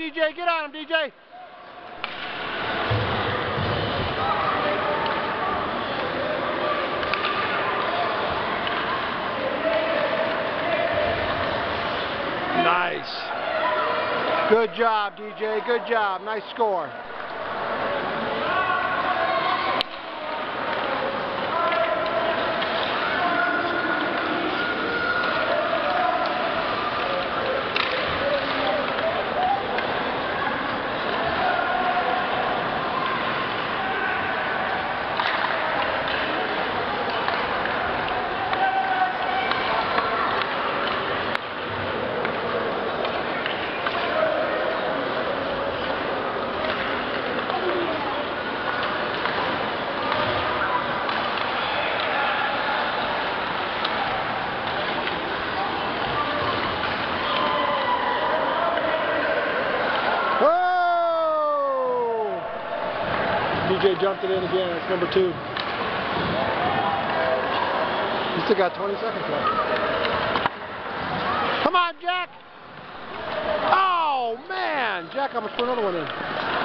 DJ. Get on him, DJ. Nice. Good job, DJ. Good job. Nice score. DJ jumped it in again. That's number 2. You still got 20 seconds left. Come on, Jack! Oh, man! Jack almost put another one in.